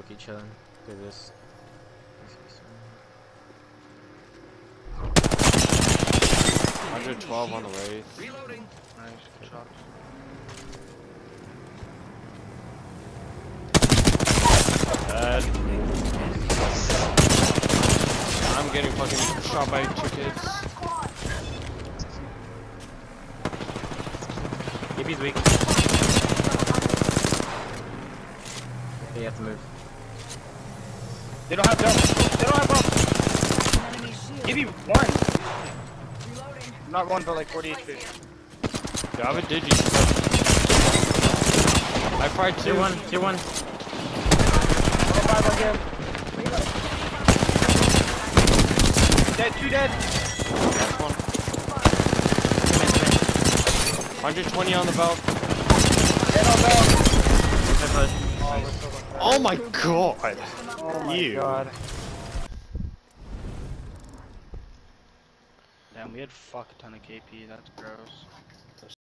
low-key chilling through this. 112 on the way. Reloading. Nice, good shot. Dead. I'm getting fucking shot by 2 kids. EP's weak. Okay, you have to move. They don't have jump. They don't have bump. Give me one. Not one, but like 40 HP. Do I have a digi? I fried 2. 2-1, 2-1. 5 again. Dead, 2 dead. Last one. 120 on the belt. Dead on bell. Oh my god! Oh my god. Damn, we had fuck a ton of KP, that's gross.